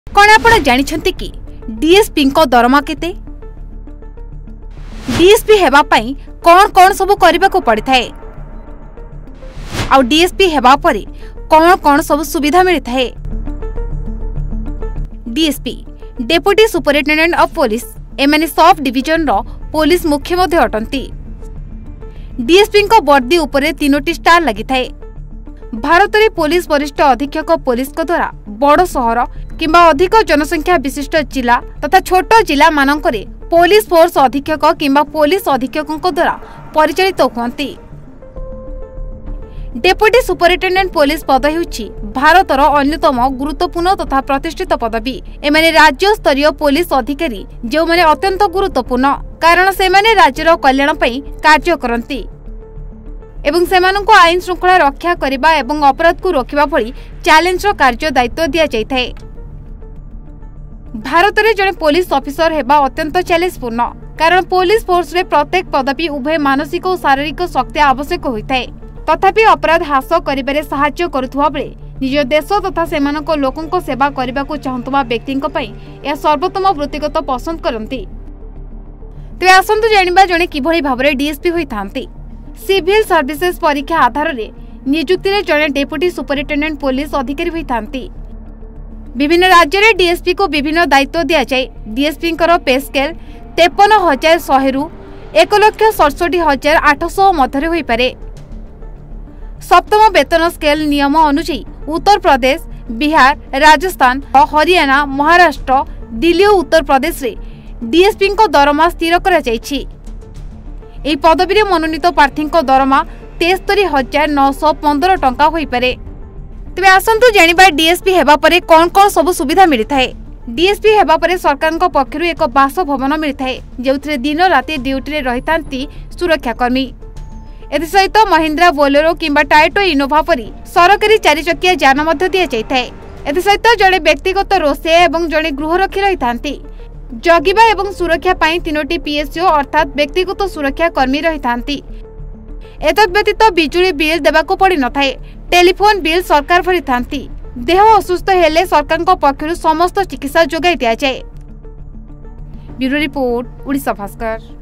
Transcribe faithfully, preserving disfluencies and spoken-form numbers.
कौन आपण जानिछंती कि डीएसपी को दरमा केते? डीएसपी हेबा पई कौन कौन सब करबा को पड़ी थाए? आउ डीएसपी हेबा परे कौन कौन सब सुविधा मिली थाए? DSP deputy superintendent of police एमाने सब डिविजन रो पुलिस मुख्य मध्ये अटंती। डीएसपी को वर्दी उपरे तीनोटी स्टार लगी थाए। भारत में पुलिस वरिष्ठ अधीक्षक पुलिस को द्वारा बड़ सहर किंबा अधिक जनसंख्या विशिष्ट जिला तथा छोट जिला मानकरे पुलिस फोर्स अधीक्षक किंबा पुलिस अधीक्षकों द्वारा परिचालित होती। डेप्यूटी सुपरिटेंडेंट पुलिस पद हेउछि भारतर अन्यतम गुरुत्वपूर्ण तथा प्रतिष्ठित पदवी। एमाने राज्य स्तरीय पुलिस अधिकारी जो माने अत्यंत गुरुत्वपूर्ण, कारण से माने राज्यर कल्याण पई कार्य करती एवं सेमानंको आईन श्रृंखला रक्षा करिबा एवं अपराध को रोकिबा भली चैलेंज रो कार्य दायित्व दिया जाय थाए। भारत में जड़े पुलिस ऑफिसर हेबा अत्यंत चैलेंजपूर्ण, कारण पुलिस फोर्स रे प्रत्येक पदवी उभय मानसिक और शारीरिक शक्ति आवश्यक होइथाए। तथापि अपराध ह्रास करिबारे सहायता करुथुवा बेले निज देश तथा सेमानंको लोकंको सेवा करिबा को चाहुतबा व्यक्तिंको पई या सर्वोत्तम वृत्तिगत पसंद करंती। तेबे आसंतु जानिबा जणे किभଳି भाबरे डीएसपी होइथांती। सिविल सर्विसेज परीक्षा आधार रे नियुक्ति रे जणे डेप्यूटी सुपरिटेंडेंट पुलिस अधिकारी होइथांती। विभिन्न राज्य रे डीएसपी को विभिन्न दायित्व दिया जाए। डीएसपी कर पे स्केल तेपन हजार शहे रु एक लक्ष सड़सठ हजार आठश मध्य होई पारे। सप्तम वेतन स्केल नियम अनुसार उत्तर प्रदेश, बिहार, राजस्थान, हरियाणा, महाराष्ट्र, दिल्ली और उत्तर प्रदेश रे डीएसपी को दरमा स्थिर करा जायछि। एही पदवी रे मनोनीत प्रार्थी दरमा तेस्तरी हजार नौश पंदर टंका होई पारे। तेबे आसंतु जानिबा डीएसपी हेबा परे कौन कौन सब सुविधा मिली थाए। डीएसपी हेबा परे सरकार को पक्षरु एक बासभवन मिली थाए, जेउथरे दिन राति ड्यूटी रे रहितांती सुरक्षाकर्मी। एथि सहित महिंद्रा बोलेरो किंबा टायोटा इनोभा परी सरकारी चारि चकिया यान मध्य दिया जाय थाए। एथि सहित जड़े व्यक्तिगत रोषे एवं जड़े गृहरक्षी रहितांती। जगिबा एवं सुरक्षा पाई तीनोटी पीएसओ अर्थात व्यक्तिगत सुरक्षा कर्मी रहितांती। एतद व्यतीत बिजुली बिल देबाको पड़ी न थाए। टेलीफोन बिल सरकार भरी थांती। देह असुस्थ हेले सरकार को पक्षरु समस्त चिकित्सा जोगाई दिया जाए। Bureau report, Odisha Bhaskar.